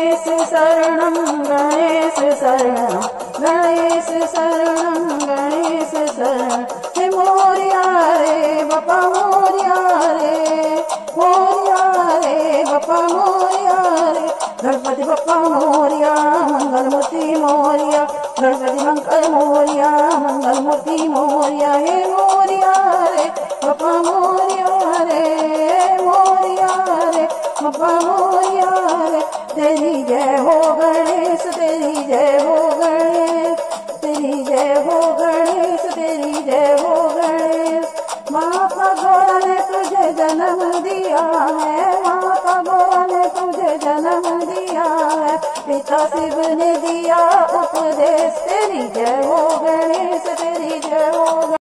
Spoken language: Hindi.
गणेश शरणं गणेश शरणं गणेश शरणं गणेश शरणं हे मोरया रे बापा मोरया रे बापा मोरया रे गणपति बापा मोरया मंगल मूर्ति मोरया गणपति मंगल मोरया मंगल मूर्ति मोरया हे मोरया रे बापा मोरया रे बापा मोरया रे तेरी जय हो गणेश तेरी जय हो गणेश तेरी जय हो गणेश तेरी जय हो गणेश। माता गौरा ने तुझे जन्म दिया है माता गौरा ने तुझे जन्म दिया है पिता शिव ने दिया उपदेश तेरी जय हो गणेश तेरी जय हो।